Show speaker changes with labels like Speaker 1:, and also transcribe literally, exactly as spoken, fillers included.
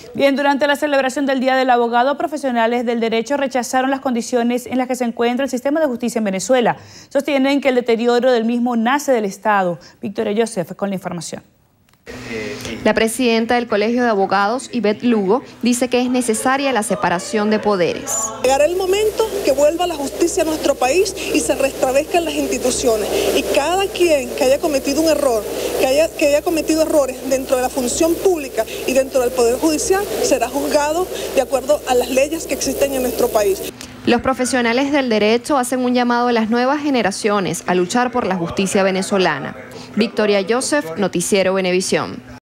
Speaker 1: Bien, durante la celebración del Día del Abogado, profesionales del derecho rechazaron las condiciones en las que se encuentra el sistema de justicia en Venezuela. Sostienen que el deterioro del mismo nace del Estado. Victoria Joseph con la información.
Speaker 2: La presidenta del Colegio de Abogados, Ivette Lugo, dice que es necesaria la separación de poderes.
Speaker 3: Llegará el momento que vuelva la justicia a nuestro país y se restablezcan las instituciones. Y cada quien que haya cometido un error, que haya, que haya cometido errores dentro de la función pública y dentro del Poder Judicial, será juzgado de acuerdo a las leyes que existen en nuestro país.
Speaker 2: Los profesionales del derecho hacen un llamado a las nuevas generaciones a luchar por la justicia venezolana. Victoria Joseph, Noticiero Venevisión.